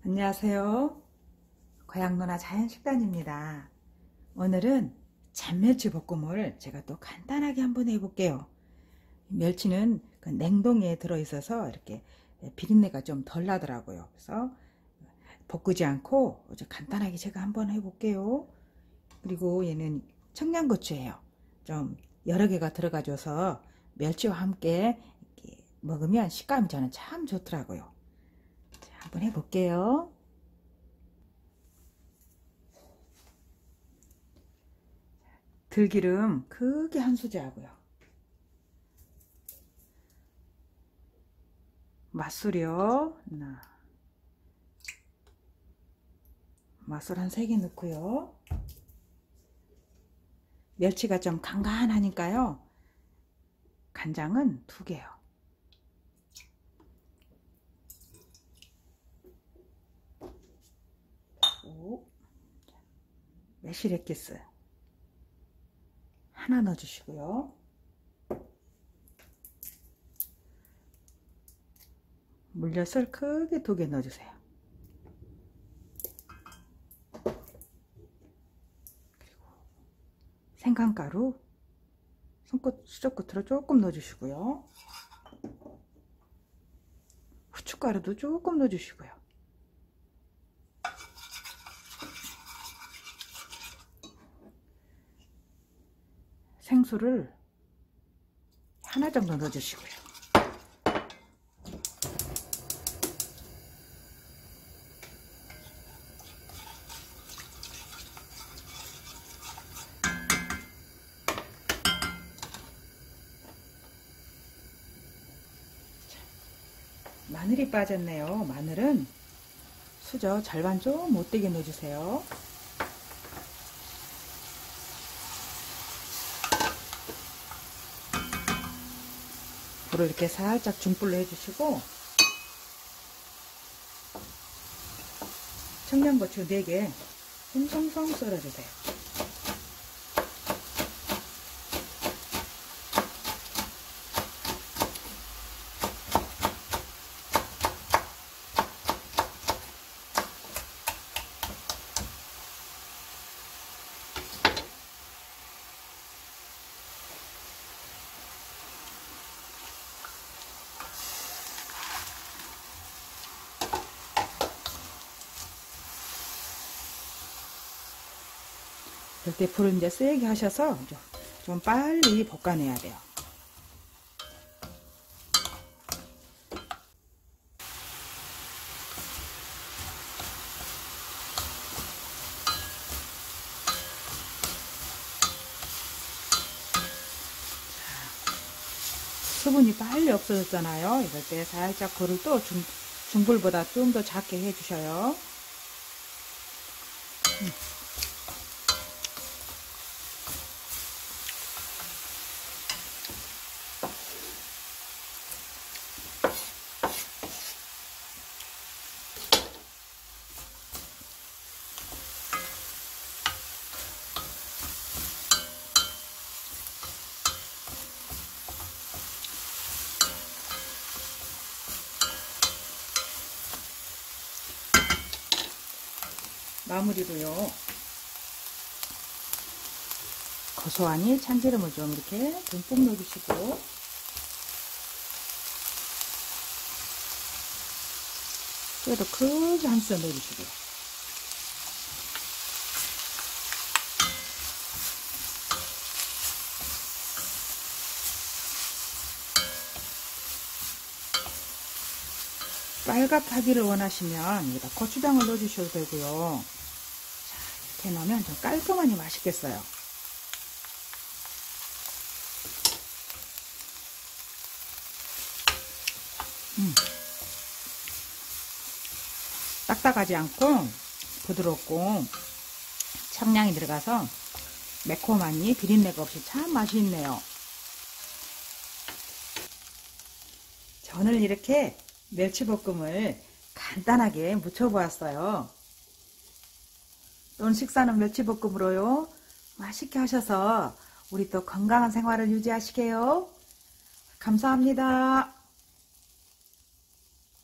안녕하세요. 고향누나 자연식단입니다. 오늘은 잔멸치 볶음을 제가 또 간단하게 한번 해볼게요. 멸치는 그 냉동에 들어있어서 이렇게 비린내가 좀 덜 나더라고요. 그래서 볶지 않고 간단하게 제가 한번 해볼게요. 그리고 얘는 청양고추예요. 좀 여러 개가 들어가줘서 멸치와 함께 이렇게 먹으면 식감이 저는 참 좋더라고요. 자, 한번 해볼게요. 들기름 크게 한 수저 하고요. 맛술이요. 맛술 한 3개 넣고요. 멸치가 좀 간간하니까요. 간장은 2개요. 매실액기스 하나 넣어주시고요. 물엿을 크게 2개 넣어주세요. 그리고 생강가루 수저끝으로 조금 넣어주시고요. 후춧가루도 조금 넣어주시고요. 생수를 하나 정도 넣어주시고요. 마늘이 빠졌네요. 마늘은 수저 절반 좀 못되게 넣어주세요. 불을 이렇게 살짝 중불로 해주시고 청양고추 4개 송송송 썰어주세요. 이때 불을 이제 세게 하셔서 좀 빨리 볶아내야 돼요. 수분이 빨리 없어졌잖아요. 이럴 때 살짝 불을 또 중불보다 좀 더 작게 해주셔요. 마무리로요. 고소하니 참기름을 좀 이렇게 듬뿍 넣어주시고 깨도 크게 한 수저 넣어주시고요. 빨갛하기를 원하시면 여기다 고추장을 넣어주셔도 되고요. 자, 이렇게 넣으면 좀 깔끔하니 맛있겠어요. 딱딱하지 않고 부드럽고 청량이 들어가서 매콤하니 비린내가 없이 참 맛있네요. 자, 오늘 이렇게 멸치볶음을 간단하게 무쳐보았어요. 오늘 식사는 멸치볶음으로요. 맛있게 하셔서 우리 또 건강한 생활을 유지하시게요. 감사합니다.